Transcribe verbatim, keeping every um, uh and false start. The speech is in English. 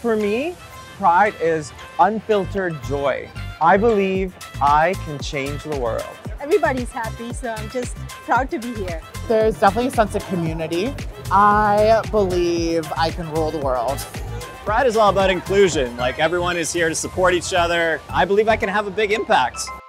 For me, Pride is unfiltered joy. I believe I can change the world. Everybody's happy, so I'm just proud to be here. There's definitely a sense of community. I believe I can rule the world. Pride is all about inclusion. Like, everyone is here to support each other. I believe I can have a big impact.